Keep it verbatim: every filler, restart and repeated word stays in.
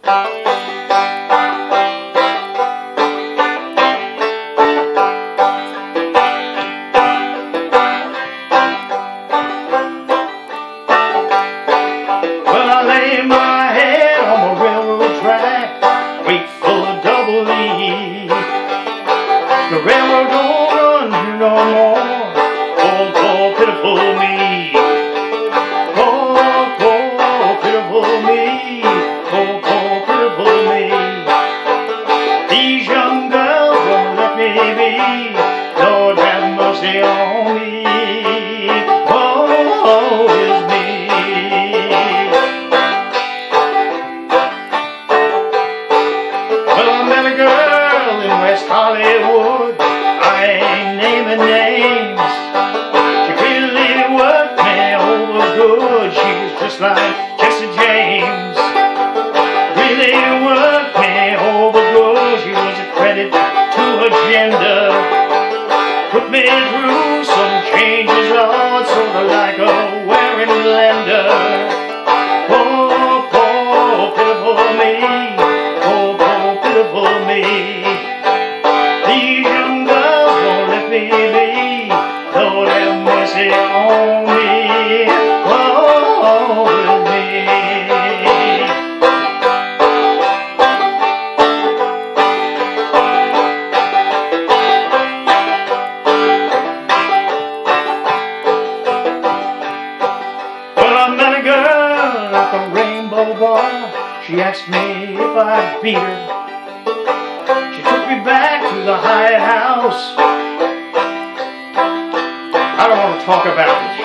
Well, I lay my head on the railroad track, wait for a double E. The railroad don't run here no more. Oh, poor pitiful me. Oh, poor pitiful me. Oh, poor pitiful me. These young girls won't let me be. Lord have mercy on me. Oh, is me. Well, I met a girl in West Hollywood. I ain't naming names. She really worked me over good. She was just like Jesse James. Really worked me over good. She was a credit to her gender. Put me through some changes, Lord, sort of like a wearing blender. Oh, poor pitiful me. Oh, poor pitiful me. These young girls won't let me be. Lord have mercy on me. Oh, with me. Well, I met a girl at the Rainbow Bar. She asked me if I'd beat her. She took me back to the Hyatt House. I don't want to talk about it.